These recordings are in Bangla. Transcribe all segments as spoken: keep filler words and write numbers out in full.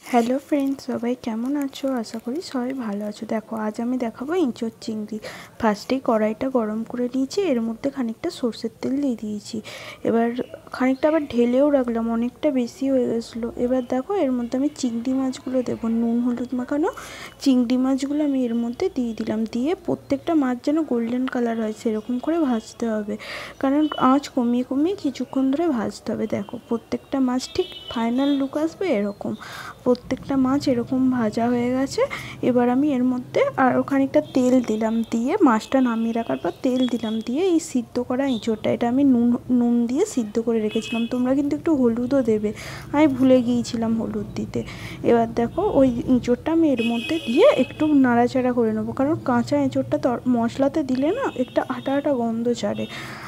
হ্যালো ফ্রেন্ডস, সবাই কেমন আছো? আশা করি সবাই ভালো আছো। দেখো, আজ আমি দেখাবো ইঁচড় চিংড়ি। ফার্স্টেই কড়াইটা গরম করে নিয়েছি, এর মধ্যে খানিকটা সর্ষের তেল দিয়ে দিয়েছি। এবার খানিকটা আবার ঢেলেও রাখলাম, অনেকটা বেশি হয়ে গেছিলো। এবার দেখো, এর মধ্যে আমি চিংড়ি মাছগুলো দেবো, নুন হলুদ মাখানো চিংড়ি মাছগুলো আমি এর মধ্যে দিয়ে দিলাম। দিয়ে প্রত্যেকটা মাছ যেন গোল্ডেন কালার হয় সেরকম করে ভাজতে হবে, কারণ আঁচ কমিয়ে কমিয়ে কিছুক্ষণ ধরে ভাজতে হবে। দেখো, প্রত্যেকটা মাছ ঠিক ফাইনাল লুক আসবে এরকম। প্রত্যেকটা মাছ এরকম ভাজা হয়ে গেছে। এবার আমি এর মধ্যে আরও খানিকটা তেল দিলাম, দিয়ে মাছটা নামিয়ে রাখার পর তেল দিলাম, দিয়ে এই সিদ্ধ করা এঁচোড়টা, এটা আমি নুন নুন দিয়ে সিদ্ধ করে রেখেছিলাম। তোমরা কিন্তু একটু হলুদও দেবে, আমি ভুলে গিয়েছিলাম হলুদ দিতে। এবার দেখো, ওই এঁচোড়টা আমি এর মধ্যে দিয়ে একটু নাড়াচাড়া করে নেবো, কারণ কাঁচা এঁচোড়টা মশলাতে দিলে না একটা আটা আটা গন্ধ ছাড়ে।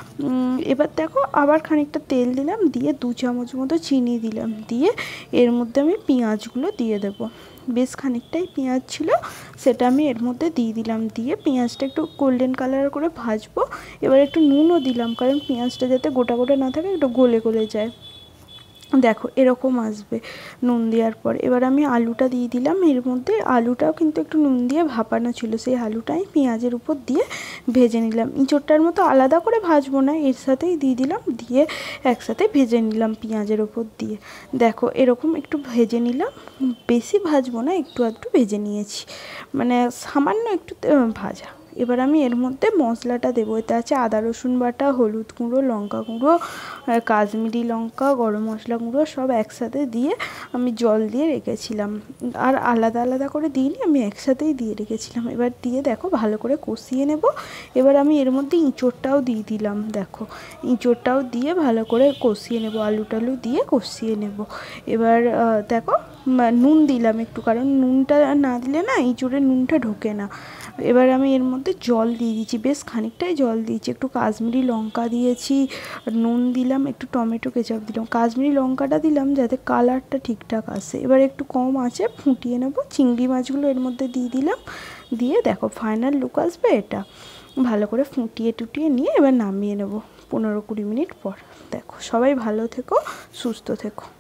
এবার দেখো, আবার খানিকটা তেল দিলাম, দিয়ে দু চামচ মতো চিনি দিলাম, দিয়ে এর মধ্যে আমি পেঁয়াজগুলো দিয়ে দেবো। বেশ খানিকটাই পেঁয়াজ ছিল, সেটা আমি এর মধ্যে দিয়ে দিলাম। দিয়ে পেঁয়াজটা একটু গোল্ডেন কালার করে ভাজবো। এবার একটু নুনও দিলাম, কারণ পেঁয়াজটা যাতে গোটা গোটা না থাকে, একটু গলে গলে যায়। দেখো, এরকম আসবে নুন দেওয়ার পর। এবার আমি আলুটা দিয়ে দিলাম এর মধ্যে। আলুটাও কিন্তু একটু নুন দিয়ে ভাপানো ছিল, সেই আলুটা আমি পেঁয়াজের উপর দিয়ে ভেজে নিলাম। এঁচোড়টার মতো আলাদা করে ভাজবো না, এর সাথেই দিয়ে দিলাম, দিয়ে একসাথে ভেজে নিলাম পেঁয়াজের ওপর দিয়ে। দেখো, এরকম একটু ভেজে নিলাম, বেশি ভাজবো না, একটু আধটু ভেজে নিয়েছি, মানে সামান্য একটু ভাজা। এবার আমি এর মধ্যে মশলাটা দেবো। এতে আছে আদা রসুন বাটা, হলুদ গুঁড়ো, লঙ্কা গুঁড়ো, কাশ্মীরি লঙ্কা, গরম মশলা গুঁড়ো সব একসাথে দিয়ে আমি জল দিয়ে রেখেছিলাম। আর আলাদা আলাদা করে দিইনি, আমি একসাথেই দিয়ে রেখেছিলাম। এবার দিয়ে দেখো, ভালো করে কষিয়ে নেব। এবার আমি এর মধ্যে এঁচোড়টাও দিয়ে দিলাম। দেখো, এঁচোড়টাও দিয়ে ভালো করে কষিয়ে নেব, আলু টালু দিয়ে কষিয়ে নেব। এবার দেখো, নুন দিলাম একটু, কারণ নুনটা না দিলে না এঁচোড়ে নুনটা ঢোকে না। এবার আমি এর মধ্যে জল দিয়ে দিয়েছি, বেশ খানিকটাই জল দিয়েছি। একটু কাশ্মীরি লঙ্কা দিয়েছি, নুন দিলাম, একটু টমেটো কেচাপ দিলাম। কাশ্মীরি লঙ্কাটা দিলাম যাতে কালারটা ঠিকঠাক আসে। এবার একটু কম আছে ফুটিয়ে নেব। চিংড়ি মাছগুলো এর মধ্যে দিয়ে দিলাম, দিয়ে দেখো ফাইনাল লুক আসবে এটা। ভালো করে ফুটিয়ে টুটিয়ে নিয়ে এবার নামিয়ে নেব পনেরো কুড়ি মিনিট পর। দেখো, সবাই ভালো থেকো, সুস্থ থেকো।